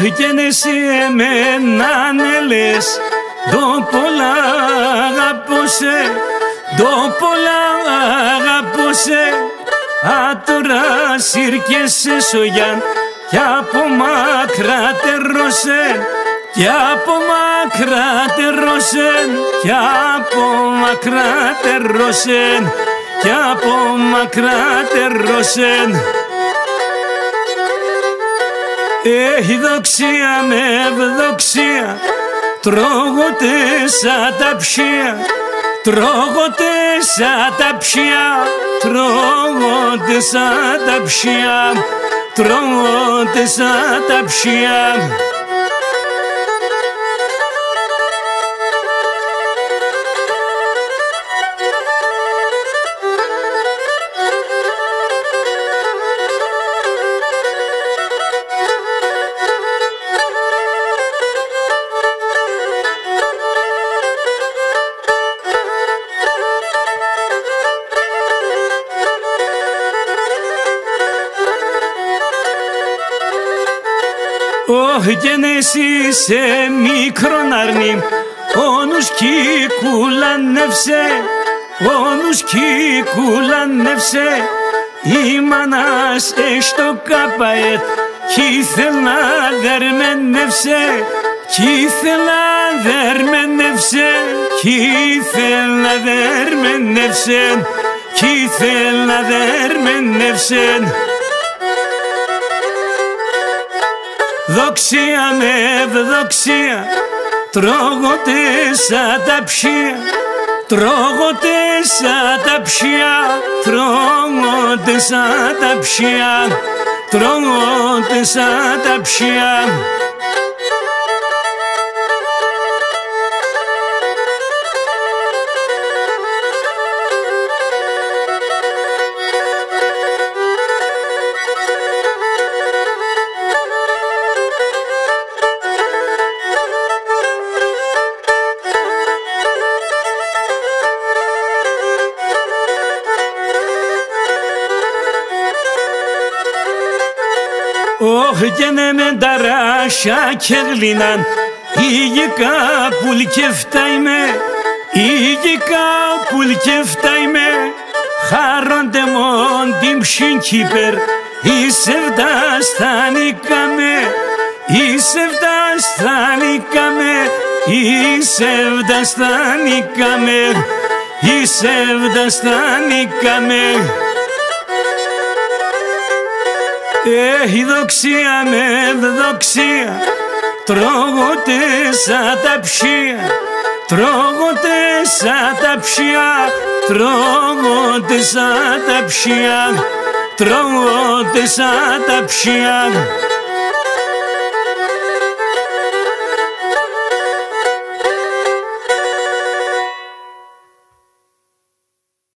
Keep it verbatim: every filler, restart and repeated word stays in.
Όχι κι αν εσύ εμένα ναι λες, το πολλά αγαπώσε, το πολλά αγαπώσε. Α, τώρα σύρκεσαι σογιάν κι από μακρά τερώσεν, κι από μακρά τερώσεν, κι από μακρά τερώσεν, κι από μακρά τερώσεν. Έχει δοξία με ευδοξία, τρώγονται σαν τα ψία, τρώγονται σαν τα ψία, τρώγονται σαν τα ψία, τρώγονται σαν τα ψία. Όχι κι αν εσύ σε μικρόν αρνί, όνους κύκουλανεύσε, όνους κύκουλανεύσε. Η μάνας έχεις το κάπαετ, κι ήθελα δερμενεύσε, κι ήθελα δερμενεύσε, κι ήθελα δερμενεύσε, κι ήθελα δερμενεύσε. Δοξία με ευδοξία, τρώγονται σαν τα ψία, τρώγονται σαν τα ψία, τρώγονται σαν τα ψία, τρώγονται σαν τα ψία. Όχι κι αν με ταράσια και γλυνάν, ήγηκα πουλκεφτάιμε, ήγηκα πουλκεφτάιμε. Χάρονται μόν την ψινκύπερ, είσαι φταστάνικαμε, είσαι φταστάνικαμε, είσαι φταστάνικαμε, είσαι φταστάνικαμε. Έχει δοξία με ευδοξία, τρώγονται σαν τα ψία, τρώγονται σαν τα ψία, τρώγονται σαν τα ψία, τρώγονται σαν τα ψία.